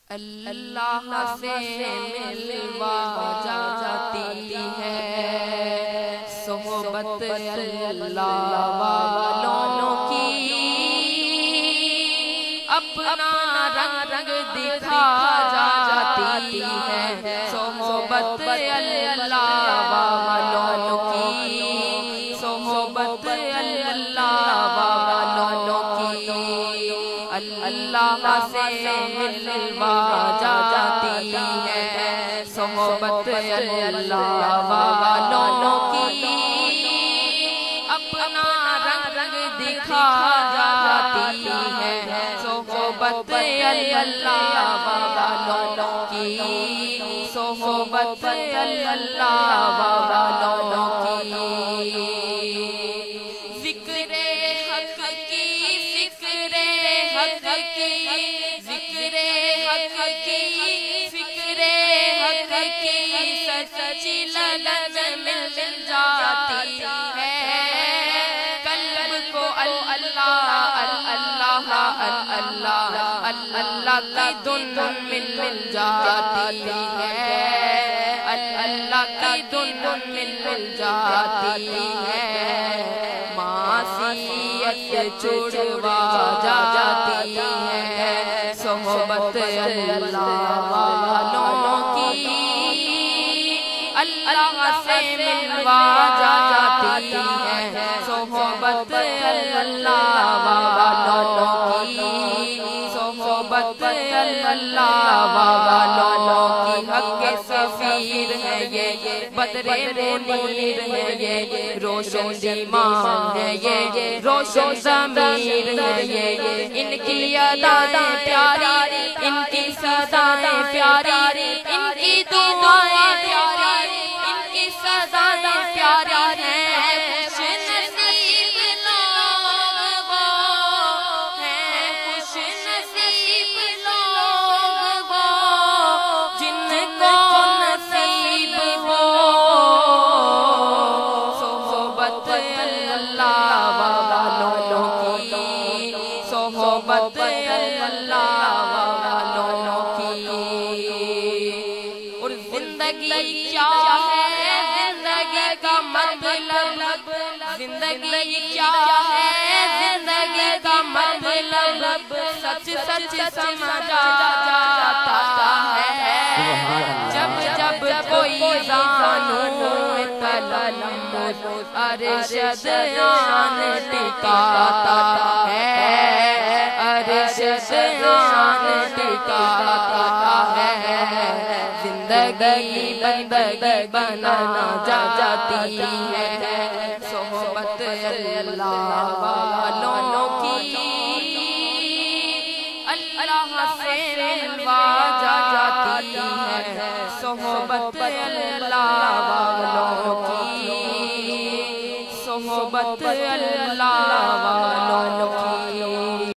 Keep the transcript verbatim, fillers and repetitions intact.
اللہ سے ملوا جاتی ہے صحبت اللہ والوں کی، اپنا رنگ رنگ دکھا جاتی ہے صحبت اللہ والوں کی، صحبت اللہ والوں کی، اللہ سے ملوا جاتی ہے صحبت اللہ والوں کی، اپنا رنگ رنگ دکھا جاتی ہے صحبت اللہ والوں کی، صحبت اللہ والوں کی، ذکر حق کی، ذکر حق کی، ذکر حق کی، فکر حق کی سچی لگن مل جاتی ہے، قلب کو اللہ اللہ اللہ اللہ کی دھن مل جاتی ہے، اللہ کی دھن مل جاتی ہے، معصیت چھڑوا جاتی ہے صحبت اللہ والوں کی، اللہ سے ملوا جاتی ہے صحبت اللہ والوں کی، صحبت اللہ والوں کی، حق سفیر ہے یہ، بدر منیر ہے یہ، روشن دیمان ہے یہ، روشن ضمیر ہے یہ، ان کی ادائیں پیاری، ان کی صدائیں پیاری، ان کی دعائیں پیاری، ان کی صدائیں پیاری ہیں، خوش نصیب لوگ وہ ہیں، خوش نصیب لوگ وہ جن کو نصیب ہو صحبت اللہ والوں کی، صحبت اللہ والوں کی، اور زندگی کیا ہے، زندگی کا مطلب، زندگی کیا ہے، زندگی کا مطلب سچ سچ سمجھا جاتا ہے، جب جب کوئی زانو تلمذ ارشد آن ٹکاتا ہے، ارشد آن ٹکاتا ہے، زندگی بندگی بنانا جاتی ہے صحبت اللہ والوں کی، اللہ سے ملوا جاتی ہے صحبت اللہ والوں کی، صحبت اللہ والوں